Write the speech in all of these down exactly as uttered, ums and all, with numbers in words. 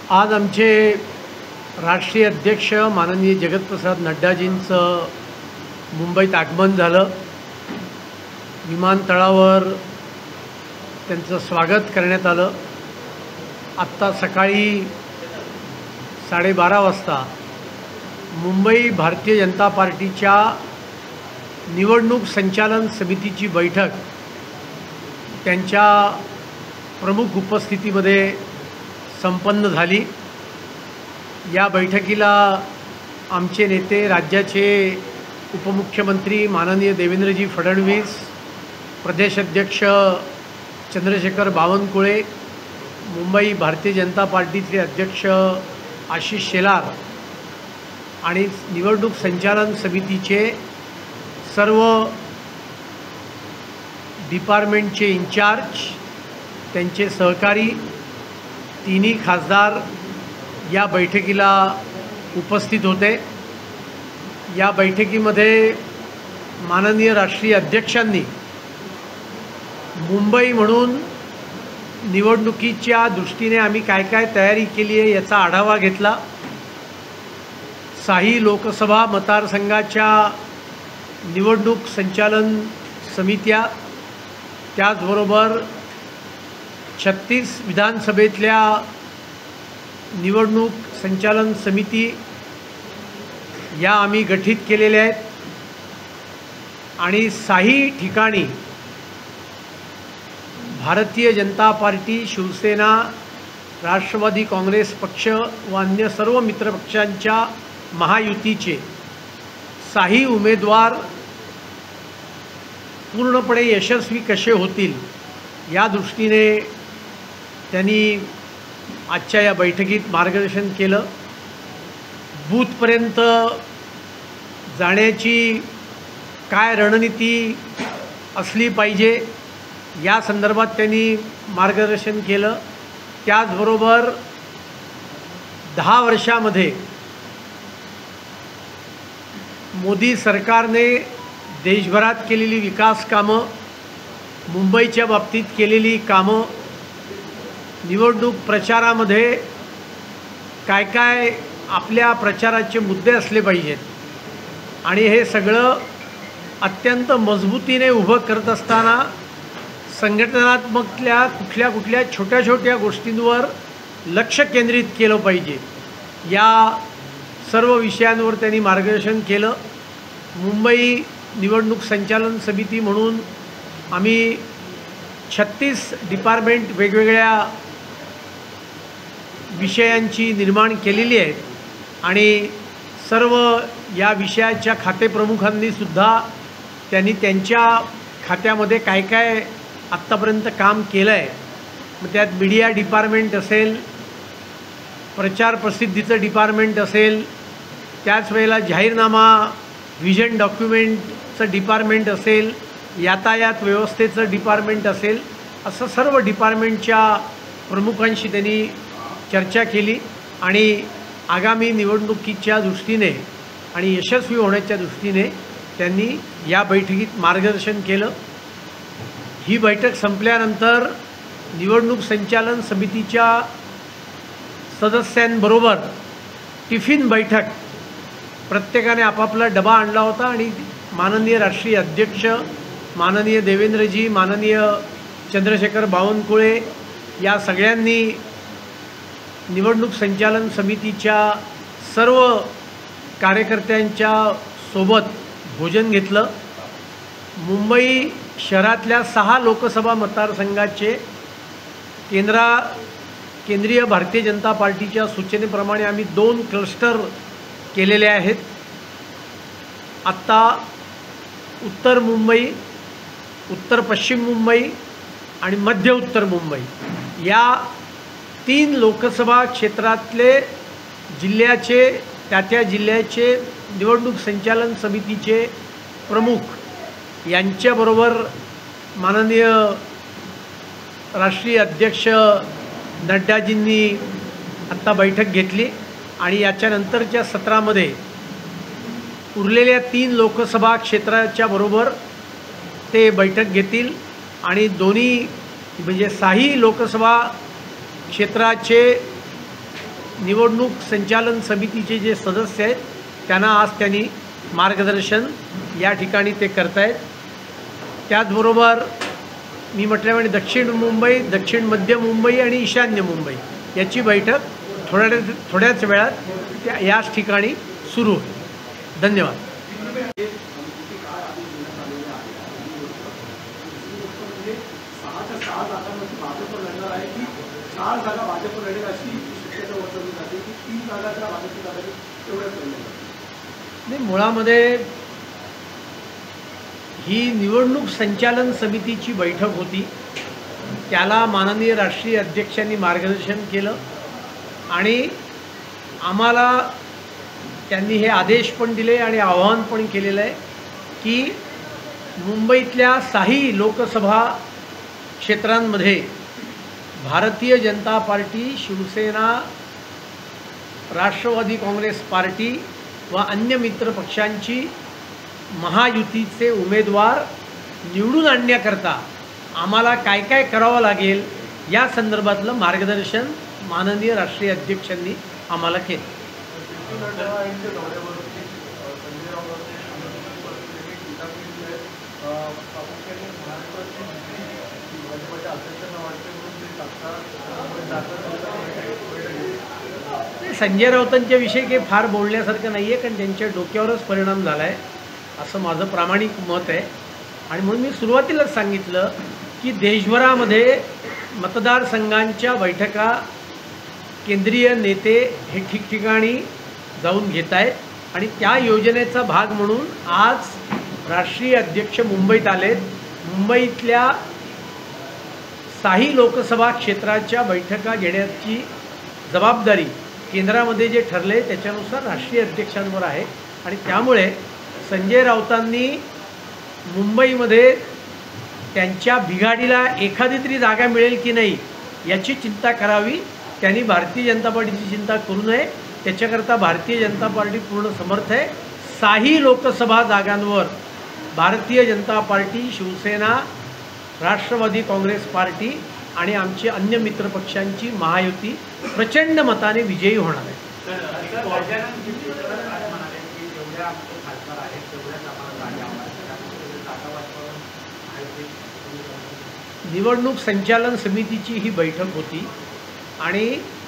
आज आमचे राष्ट्रीय अध्यक्ष माननीय जगतप्रसाद नड्डाजींचं मुंबईत आगमन झालं। विमानतळावर त्यांचं स्वागत करण्यात आलं। आत्ता सकाळी साडेबारा वाजता मुंबई भारतीय जनता पार्टीच्या निवडणूक संचालन समितीची बैठक त्यांच्या प्रमुख उपस्थितीमध्ये संपन्न झाली। या बैठकीला आमचे नेते राज्याचे उपमुख्यमंत्री माननीय देवेंद्रजी फडणवीस, प्रदेशाध्यक्ष चंद्रशेखर बावनकुळे, मुंबई भारतीय जनता पार्टीचे अध्यक्ष आशिष शेलार आणि निवडणूक संचालन समितीचे सर्व डिपार्टमेंटचे इंचार्ज, त्यांचे सहकारी, तिन्ही खासदार या बैठकीला उपस्थित होते। या बैठकीमध्ये माननीय राष्ट्रीय अध्यक्षांनी मुंबई म्हणून निवडणुकीच्या दृष्टीने आम्ही काय काय तयारी केली आहे याचा आढावा घेतला। साही लोकसभा मतदारसंघाच्या निवडणूक संचालन समित्या, त्याचबरोबर छत्तीस विधानसभेतल्या निवडणूक संचालन समिती या आम्ही गठीत केलेल्या आहेत आणि साही ठिकाणी भारतीय जनता पार्टी, शिवसेना, राष्ट्रवादी काँग्रेस पक्ष व अन्य सर्व मित्रपक्षांच्या महायुतीचे साही उमेदवार पूर्णपणे यशस्वी कसे होतील या दृष्टीने त्यांनी आजच्या या बैठकीत मार्गदर्शन केलं। बूथपर्यंत जाण्याची काय रणनीती असली पाहिजे या संदर्भात त्यांनी मार्गदर्शन केलं। त्याचबरोबर दहा वर्षामध्ये मोदी सरकारने देशभरात केलेली विकास कामं, मुंबईच्या बाबतीत केलेली कामं, निवडणूक प्रचारामध्ये काय काय आपल्या प्रचाराचे मुद्दे असले पाहिजेत आणि हे सगळं अत्यंत मजबूतीने उभं करत असताना संघटनात्मकल्या कुठल्या कुठल्या छोट्या छोट्या गोष्टींवर लक्ष केंद्रित केलं पाहिजे या सर्व विषयांवर त्यांनी मार्गदर्शन केलं। मुंबई निवडणूक संचालन समिती म्हणून आम्ही छत्तीस डिपार्टमेंट वेगवेगळ्या विषयांची निर्माण केलेली आहेत आणि सर्व या विषयाच्या खातेप्रमुखांनीसुद्धा त्यांनी त्यांच्या खात्यामध्ये काय काय आत्तापर्यंत काम केलं आहे। मग त्यात मीडिया डिपार्टमेंट असेल, प्रचार प्रसिद्धीचं डिपार्टमेंट असेल, त्याच वेळेला जाहीरनामा व्हिजन डॉक्युमेंटचं डिपार्टमेंट असेल, यातायात व्यवस्थेचं डिपार्टमेंट असेल, असं सर्व डिपार्टमेंटच्या प्रमुखांशी त्यांनी चर्चा केली आणि आगामी निवडणुकीच्या दृष्टीने आणि यशस्वी होण्याच्या दृष्टीने त्यांनी या बैठकीत मार्गदर्शन केलं। ही बैठक संपल्यानंतर निवडणूक संचालन समितीच्या सदस्यांबरोबर टिफिन बैठक, प्रत्येकाने आपापला डबा आणला होता आणि माननीय राष्ट्रीय अध्यक्ष माननीय देवेंद्रजी, माननीय चंद्रशेखर बावनकुळे या सगळ्यांनी निवडणूक संचालन समितीच्या सर्व कार्यकर्त्यांच्या सोबत भोजन घेतलं। मुंबई शहरातल्या सहा लोकसभा मतदारसंघाचे केंद्रा केंद्रीय भारतीय जनता पार्टीच्या सूचनेप्रमाणे आम्ही दोन क्लस्टर केलेले आहेत। आत्ता उत्तर मुंबई, उत्तर पश्चिम मुंबई आणि मध्य उत्तर मुंबई या तीन लोकसभा क्षेत्रातले जिल्ह्याचे, त्या त्या जिल्ह्याचे निवडणूक संचालन समितीचे प्रमुख यांच्याबरोबर माननीय राष्ट्रीय अध्यक्ष नड्डाजींनी आत्ता बैठक घेतली आणि याच्यानंतरच्या सत्रामध्ये उरलेल्या तीन लोकसभा क्षेत्राच्या बरोबर ते बैठक घेतील आणि दोन्ही म्हणजे साही लोकसभा क्षेत्राचे निवडणूक संचालन समितीचे जे सदस्य आहेत त्यांना आज त्यांनी मार्गदर्शन या ठिकाणी ते करत आहेत. त्याचबरोबर मी म्हटल्याप्रमाणे दक्षिण मुंबई, दक्षिण मध्य मुंबई आणि ईशान्य मुंबई याची बैठक थोड्या थोड्याच वेळात त्या याच ठिकाणी सुरू होईल. धन्यवाद. नाही, मुळामध्ये ही निवडणूक संचालन समितीची बैठक होती. त्याला माननीय राष्ट्रीय अध्यक्षांनी मार्गदर्शन केलं आणि आम्हाला त्यांनी हे आदेश पण दिले आणि आवाहन पण केलेलं आहे की मुंबईतल्या सहा लोकसभा क्षेत्रांमध्ये भारतीय जनता पार्टी, शिवसेना, राष्ट्रवादी काँग्रेस पार्टी व अन्य मित्र पक्षांची महायुतीचे उमेदवार निवडून आणण्याकरता आम्हाला काय काय करावं लागेल या संदर्भातलं मार्गदर्शन माननीय राष्ट्रीय अध्यक्षांनी आम्हाला केलं. संजय राऊतांच्या विषयी काही फार बोलण्यासारखं नाही आहे, कारण त्यांच्या डोक्यावरच परिणाम झाला आहे असं माझं प्रामाणिक मत आहे. आणि म्हणून मी सुरुवातीलाच सांगितलं की देशभरामध्ये मतदारसंघांच्या बैठका केंद्रीय नेते हे ठिकठिकाणी जाऊन घेत आहेत आणि त्या योजनेचा भाग म्हणून आज राष्ट्रीय अध्यक्ष मुंबईत आलेत. मुंबईतल्या सहा लोकसभा क्षेत्राच्या बैठका घेण्याची जबाबदारी केंद्रामध्ये जे ठरले त्याच्यानुसार राष्ट्रीय अध्यक्षांवर आहे आणि त्यामुळे संजय राऊतांनी मुंबईमध्ये त्यांच्या बिघाडीला एखादी तरी जागा मिळेल की नाही याची चिंता करावी. त्यांनी भारतीय जनता पार्टीची चिंता करू नये. त्याच्याकरता भारतीय जनता पार्टी पूर्ण समर्थ आहे. सहा लोकसभा जागांवर भारतीय जनता पार्टी, शिवसेना, राष्ट्रवादी काँग्रेस पार्टी आणि आमची अन्य मित्रपक्षांची महायुती प्रचंड मताने विजयी होणार आहे. निवडणूक संचालन समितीची ही बैठक होती आणि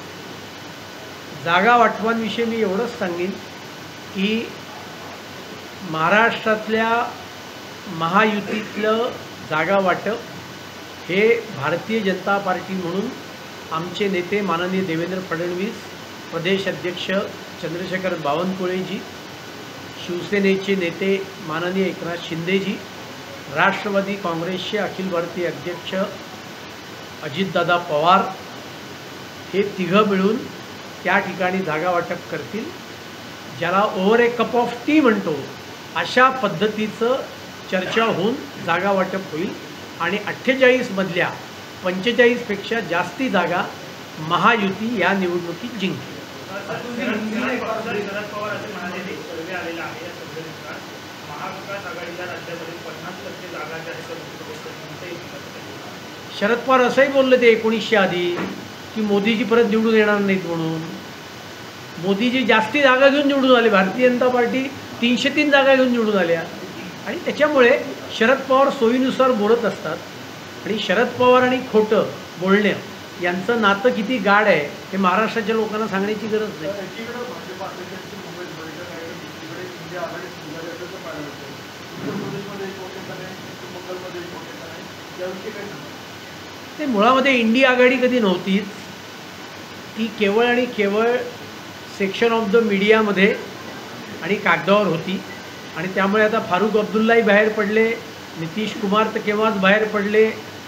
जागा वाटपांविषयी मी एवढंच सांगेन की महाराष्ट्रातल्या महायुतीतलं जागा वाटप हे भारतीय जनता पार्टी म्हणून आमचे नेते माननीय देवेंद्र फडणवीस, प्रदेश अध्यक्ष चंद्रशेखर बावनकुळेजी, शिवसेनेचे नेते माननीय एकनाथ शिंदेजी, राष्ट्रवादी काँग्रेसचे अखिल भारतीय अध्यक्ष अजितदादा पवार हे तिघं मिळून त्या ठिकाणी जागा वाटप करतील. ज्याला over a cup of tea म्हणतो अशा पद्धतीचं चर्चा होऊन जागा वाटप होईल आणि अठ्ठेचाळीसमधल्या पंचेचाळीसपेक्षा जास्ती जागा महायुती या निवडणुकीत जिंकली. शरद पवार असंही बोलले ते एकोणीसशे आधी की मोदीजी परत निवडून येणार नाहीत म्हणून. मोदीजी जास्ती जागा घेऊन निवडून आले. भारतीय जनता पार्टी तीनशे तीन जागा घेऊन निवडून आल्या आणि त्याच्यामुळे शरद पवार सोयीनुसार बोलत असतात आणि शरद पवार आणि खोटं बोलणं यांचं नातं किती गाढ आहे हे महाराष्ट्राच्या लोकांना सांगण्याची गरज नाही. ते मुळामध्ये इंडिया आघाडी कधी नव्हतीच. ती केवळ आणि केवळ सेक्शन ऑफ द मीडियामध्ये आणि कागदावर होती आणि त्यामुळे आता फारुख अब्दुल्लाही बाहेर पडले, नितीश कुमार तर केव्हाच बाहेर पडले,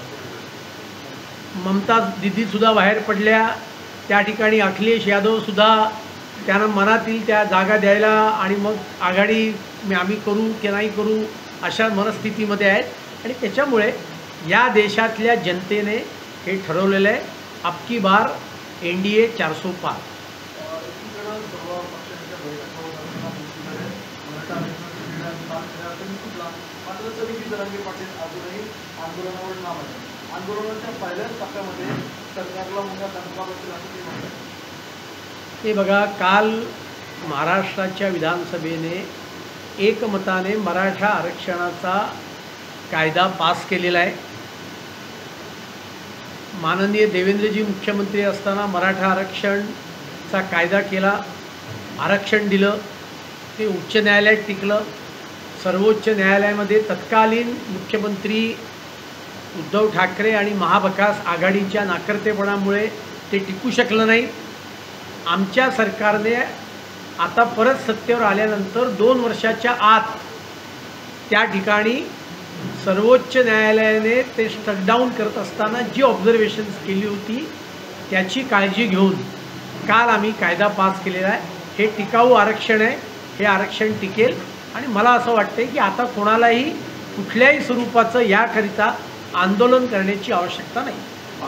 ममता दिदीसुद्धा बाहेर पडल्या. त्या ठिकाणी अखिलेश यादवसुद्धा त्यांना मनातील त्या जागा द्यायला आणि मग आघाडी आम्ही करू की नाही करू अशा मनस्थितीमध्ये आहेत आणि त्याच्यामुळे या देशातल्या जनतेने हे ठरवलेलं आहे अबकी बार एन डी ए चारसो पार. आंदोलनाच्या पहिल्याच टप्प्यामध्ये सरकारला मुंगा दणका बसेल असं ते म्हणतात. हे बघा, काल महाराष्ट्राच्या विधानसभेने एकमताने मराठा आरक्षणाचा कायदा पास केलेला आहे. माननीय देवेंद्रजी मुख्यमंत्री असताना मराठा आरक्षणचा कायदा केला, आरक्षण दिलं, ते उच्च न्यायालयात टिकलं. सर्वोच्च न्यायालयामध्ये तत्कालीन मुख्यमंत्री उद्धव ठाकरे आणि महाविकास आघाडीच्या नाकर्तेपणामुळे ते टिकू शकलं नाही. आमच्या सरकारने आता परत सत्तेवर आल्यानंतर दोन वर्षाच्या आत त्या ठिकाणी सर्वोच्च न्यायालयाने ते स्टकडाऊन करत असताना जी ऑब्झर्वेशन्स केली होती त्याची काळजी घेऊन काल आम्ही कायदा पास केलेला आहे. हे टिकाऊ आरक्षण आहे, हे आरक्षण टिकेल आणि मला असं वाटतं की आता कोणालाही कुठल्याही स्वरूपाचं याकरिता आंदोलन करण्याची आवश्यकता नाही.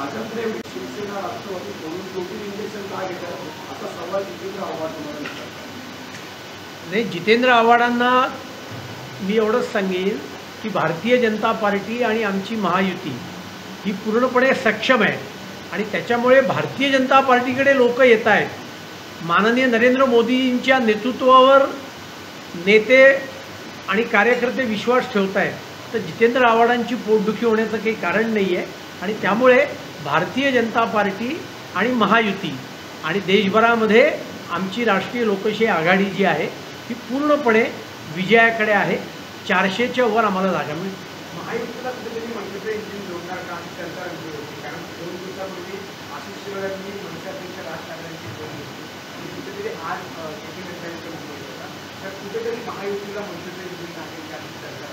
नाही, जितेंद्र आव्हाडांना मी एवढंच सांगेन की भारतीय जनता पार्टी आणि आमची महायुती ही पूर्णपणे सक्षम आहे आणि त्याच्यामुळे भारतीय जनता पार्टीकडे लोक येत आहेत. माननीय नरेंद्र मोदींच्या नेतृत्वावर नेते आणि कार्यकर्ते विश्वास ठेवत आहेत, तर जितेंद्र आव्हाडांची पोटदुखी होण्याचं काही कारण नाही आहे. आणि त्यामुळे भारतीय जनता पार्टी आणि महायुती आणि देशभरामध्ये आमची राष्ट्रीय लोकशाही आघाडी जी आहे ही पूर्णपणे विजयाकडे आहे. चारशेच्या वर आम्हाला जागा मिळेल. महायुतीला कुठेतरी मनसेचं इंजिन जोडणार का आणि चर्चा रंगली होती, कारण दोन दिवसापूर्वी आशिष शेलारांनी मनसेपेक्षा राज ठाकरेंची बोलली आणि कुठेतरी आज केटी मेहतांचं मुंबई होता, तर कुठेतरी महायुतीला मनसेचं इंजिन आहे का चर्चा.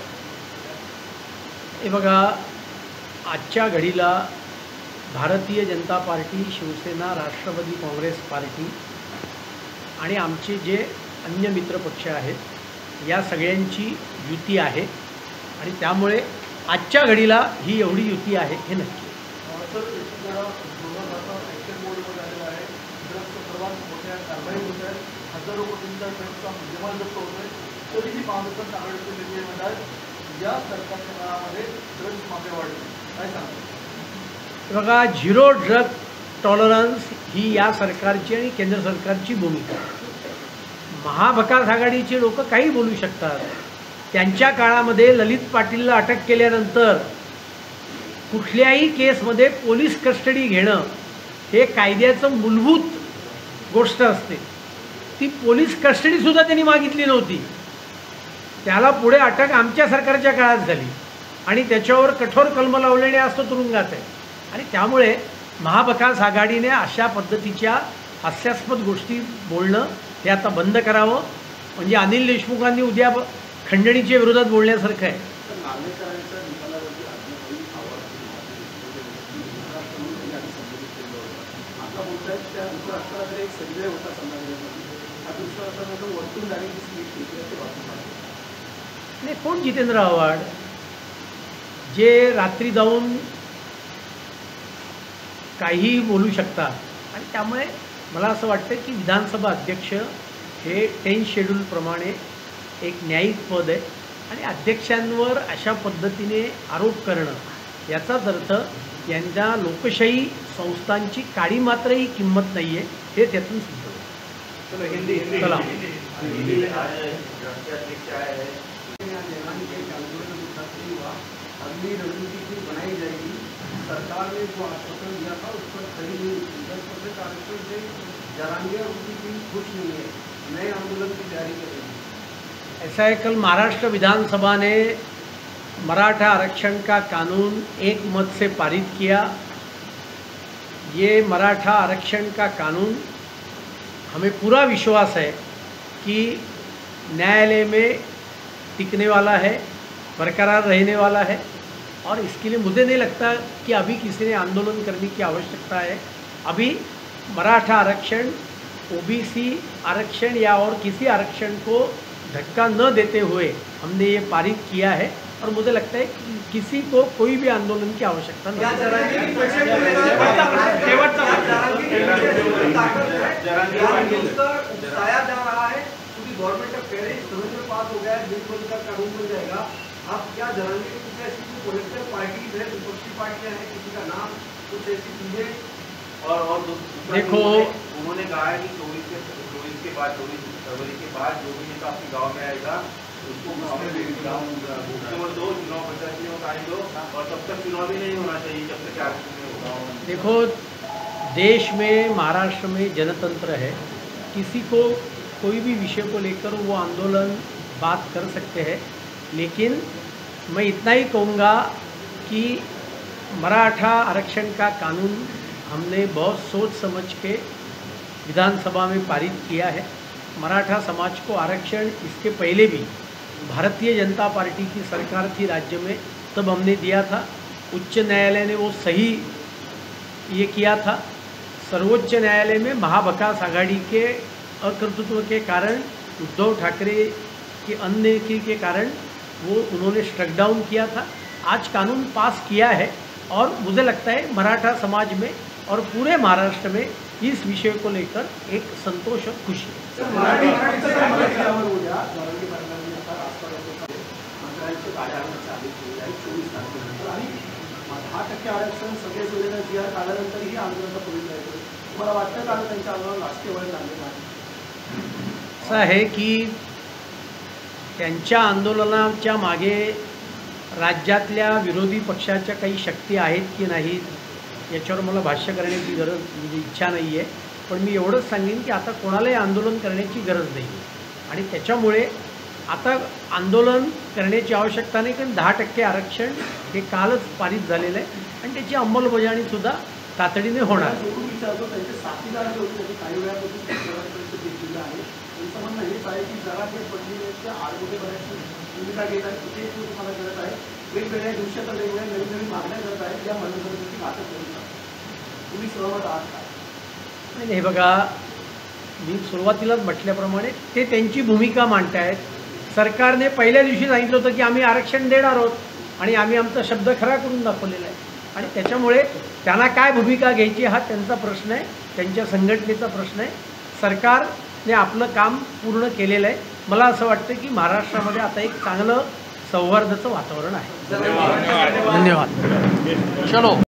हे बघा, आजच्या घडीला भारतीय जनता पार्टी, शिवसेना, राष्ट्रवादी काँग्रेस पार्टी आणि आमचे जे अन्य मित्रपक्ष आहेत या सगळ्यांची युती आहे आणि त्यामुळे आजच्या घडीला ही एवढी युती आहे हे नक्की. सर, ॲक्शन मोडमध्ये आलेला आहे, ड्रग्स सर्वात मोठ्या कारवाई होत आहेत, हजारो कोटींचा ड्रग्सचा मुद्देमाल जप्त होत आहे, तरीही महाविकास आघाडीचे नेते म्हणतात या सरकारच्या काळामध्ये ड्रग्स माफी वाढली, काय सांगतो? बघा, झिरो ड्रग टॉलरन्स ही या सरकारची आणि केंद्र सरकारची भूमिका. महाविकास आघाडीचे लोक काही बोलू शकतात. त्यांच्या काळामध्ये ललित पाटीलला अटक केल्यानंतर कुठल्याही केसमध्ये पोलीस कस्टडी घेणं हे कायद्याचं मूलभूत गोष्ट असते. ती पोलीस कस्टडीसुद्धा त्यांनी मागितली नव्हती. त्याला पुढे अटक आमच्या सरकारच्या काळात झाली आणि त्याच्यावर कठोर कलम लावलेले असतो तुरुंगात आहे. आणि त्यामुळे महाविकास आघाडीने अशा पद्धतीच्या हास्यास्पद गोष्टी बोलणं हे आता बंद करावं. म्हणजे अनिल देशमुखांनी उद्या खंडणीच्या विरोधात बोलण्यासारखं आहे. नाही, कोण जितेंद्र आव्हाड जे रात्री जाऊन काहीही बोलू शकतात. आणि त्यामुळे मला असं वाटतं की विधानसभा अध्यक्ष हे टेन्थ शेड्यूलप्रमाणे एक न्यायिक पद आहे आणि अध्यक्षांवर अशा पद्धतीने आरोप करणं याचाच अर्थ यांच्या लोकशाही संस्थांची काडी मात्रही किंमत नाही आहे हे त्यातून सिद्ध होतं. चला, अगली रणनीति बनाई जाएगी. सरकार ने जो आश्वासन दिया था उस पर खड़ी नहीं हुई. दस परसेंट आरक्षण से जरांगे और उनकी टीम खुश नहीं है, नए आंदोलन की तैयारी कर रही है. ऐसा है, कल महाराष्ट्र विधानसभा ने मराठा आरक्षण का कानून एक मत से पारित किया. ये मराठा आरक्षण का कानून हमें पूरा विश्वास है कि न्यायालय में टिकने वाला है, बरकरार रहने वाला है और इसके लिए मुझे नहीं लगता कि अभी किसी ने आंदोलन करने की आवश्यकता है. अभी मराठा आरक्षण, ओबीसी आरक्षण या और किसी आरक्षण को धक्का न देते हुए हमने ये पारित किया है और मुझे लगता है कि किसी को कोई भी आंदोलन की आवश्यकता नहीं. गवर्नमेंट का पहले समझ में पास हो गया है, बिल बनकर कानून बन जाएगा. आप क्या जरांगे कि कुछ ऐसी पॉलिटिकल पार्टीज है, विपक्षी पार्टियां हैं, किसी का नाम, कुछ ऐसी चीजें. और और देखो, उन्होंने कहा है कि चौबीस के बाद चौबीस फरवरी के बाद जो भी नेता अपने गाँव में आएगा उसको नंबर दो चुनाव प्रचार के लिए टाइम दो, और तब तक चुनाव भी नहीं होना चाहिए जब तक आरक्षण नहीं होगा। देखो, देश में, महाराष्ट्र में जनतंत्र है, किसी को कोई भी विषय को लेकर वो आंदोलन बात कर सकते हैं, लेकिन मैं इतना ही कहूँगा कि मराठा आरक्षण का कानून हमने बहुत सोच समझ के विधानसभा में पारित किया है। मराठा समाज को आरक्षण इसके पहले भी भारतीय जनता पार्टी की सरकार थी राज्य में, तब हमने दिया था। उच्च न्यायालय ने वो सही ये किया था। सर्वोच्च न्यायालय में महाविकास आघाड़ी के अकर्तृत्व के कारण, उद्धव ठाकरे के अनदेखी के कारण वो उन्होंने स्ट्रक डाउन किया था। आज कानून पास किया है और मुझे लगता है मराठा समाज में और पूरे महाराष्ट्र में इस विषय को लेकर एक संतोष और खुशी है। दहा टक्के आरक्षण सगळे जोडीनं जी आर काढल्यानंतरही आंदोलनाचा पुढे जायचं, मला वाटतं का त्यांच्या आंदोलन राजकीय वळण लागलेलं आहे? असं आहे की त्यांच्या आंदोलनाच्या मागे राज्यातल्या विरोधी पक्षाच्या काही शक्ती आहेत की नाहीत याच्यावर मला भाष्य करण्याची गरज म्हणजे इच्छा नाही आहे, पण मी एवढंच सांगेन की आता कोणालाही आंदोलन करण्याची गरज नाही आहे आणि त्याच्यामुळे आता आंदोलन करण्याची आवश्यकता नाही, कारण दहा टक्के आरक्षण हे कालच पारित झालेलं आहे आणि त्याची अंमलबजावणीसुद्धा तातडीने होणार. जोडून विचारतो, त्यांचे साथीदार जे होते त्यांनी काही वेळापासून परिषद घेतलेलं आहे, त्यांचं म्हणणं हेच आहे की जरा ते पडलेल्या आडमध्ये बऱ्याचशी भूमिका घेत आहेत, कुठेही तो तुम्हाला करत आहे, वेगवेगळ्या दिवशी आता वेगवेगळ्या नवीन नवीन मागण्या करत आहेत, या मनोरंजनाची घातक करू शकतात. तुम्ही सहमत आहात का? नाही, हे बघा, मी सुरुवातीलाच म्हटल्याप्रमाणे ते त्यांची भूमिका मांडतायत. सरकारने पहिल्या दिवशी सांगितलं होतं की आम्ही आरक्षण देणार आहोत आणि आम्ही आमचा शब्द खरा करून दाखवलेला आहे आणि त्याच्यामुळे त्यांना काय भूमिका घ्यायची हा त्यांचा प्रश्न आहे, त्यांच्या संघटनेचा प्रश्न आहे. सरकारने आपलं काम पूर्ण केलेलं आहे. मला असं वाटतं की महाराष्ट्रामध्ये आता एक चांगलं सौहार्दाचं वातावरण आहे. धन्यवाद. चलो.